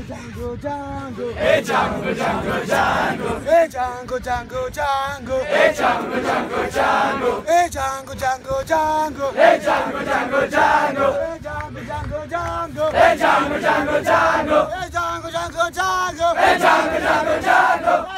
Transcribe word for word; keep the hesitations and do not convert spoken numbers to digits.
Django, Django, Hey Django, Django, Django. Hey Django, Django, Django. Hey Django, Django, Django. Hey Django, Django, Django. Hey Django, Django, Django. Hey Django, Django, Django. Hey Django, Django, Django. Hey Django, Django, Django. Hey Django, Django, Django.